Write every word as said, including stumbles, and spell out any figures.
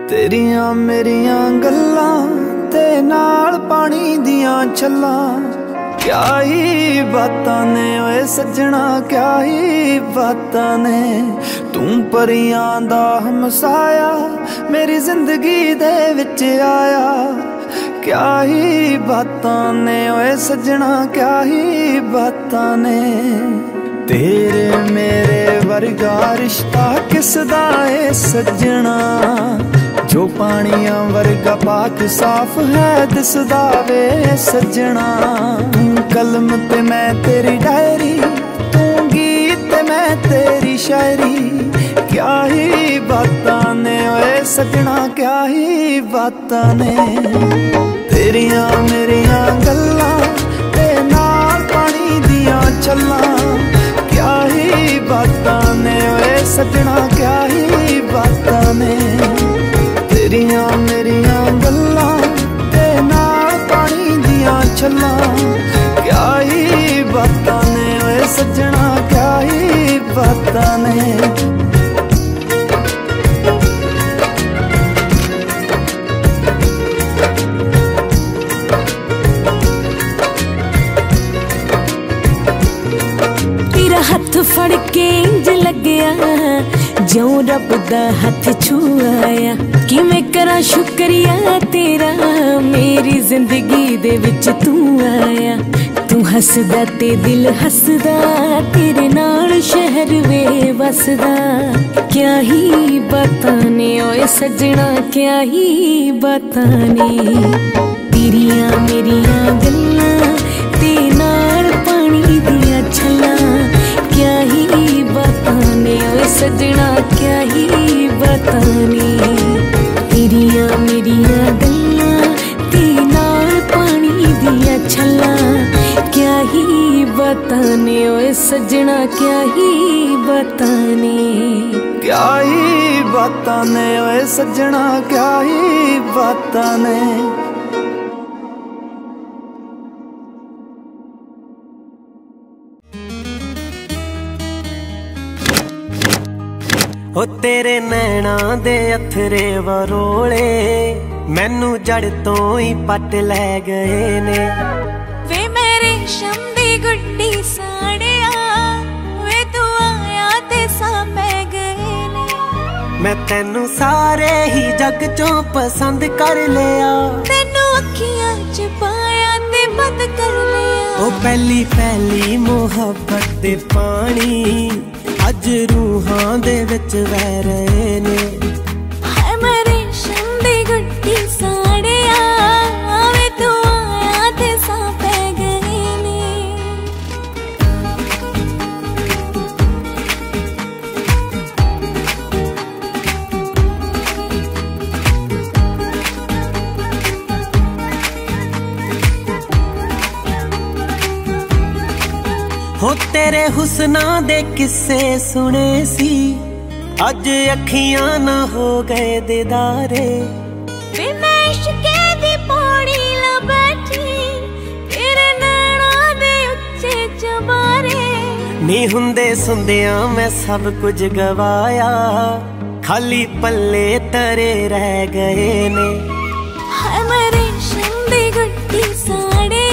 तेरिया मेरिया गल्लां ते नाल पानी दियां छल्लां, क्या ही बातां ने ओए सज्जणा, क्या ही बातां ने। तू परियां दा हमसाया मेरी जिंदगी दे विच आया, क्या ही बातां ने ओए सज्जणा, क्या ही बातां ने। तेरे मेरे वर्गा रिश्ता किसदा है सज्जणा, जो पानियां वर्गा पाक साफ है दिसदा वे सज्जणा। कलम ते मैं तेरी डायरी, तू गीत मैं तेरी शायरी, क्या ही बातां ने ओए सज्जणा, क्या ही बातां ने। तेरिया मेरिया गल्लां ते नाल पानी दियां छल्लां, क्या ही बातां ने ओए सज्जणा, क्या ही बातां ने। तेरिया मेरिया गल्लां ते नाल पानी दियां छल्लां, क्या ही बातां ने ओए सज्जणा, क्या ही बातां ने। हथ फड़ के इंज लगया ज्यों रब दा हथ छुआया, कि मैं करा शुक्रिया तेरा मेरी जिंदगी दे विच तू आया। तू हसदा ते दिल हसदा, तेरे नाल शहर वे वसदा, क्या ही बातां ने ओए सज्जणा, क्या ही बातां ने। तेरिया मेरिया गल्लां ते नाल पानी दियां छल्लां, क्या ही बातां ने ओए सज्जणा, क्या ही बातां ने। तेरिया मेरिया गल्लां ते नाल पानी दियां छल्लां, क्या ही बातां ने ओए सज्जणा, क्या ही बातां ने। क्या ही बातां ने ओए सज्जणा, क्या ही बातां ने। हो तेरे नैना दे अथरे वरोले, मैनू जड़ तो ही पट लै गए ने। वे मेरे शम दी गुड्डी साड़िया, वे तू आया ते सा पै गए ने। मैं तेनू सारे ही जग चों पसंद कर लिया, तेनू अखियां च पाया ते बंद कर लिया। ओ पहली पहली मोहब्बत दे पानी अज रूहां दे विच वह रहे ने। हाय मेरे शम दी गुड्डी साड़िया, वे तू आया ते सा पै गए ने। हो तेरे हुस्ना दे किस्से सुने सी, अज अखियां ना हो गए दीदारे। वे मैं इश्के दी पौड़ी ला बैठी, तेरे नैना दे उच्चे चबारे। नी हुंदे सुंदियां मैं सब कुछ गवाया, खाली पल्ले तरे रह गए ने। हाय मेरे शम दी गुड्डी साड़े,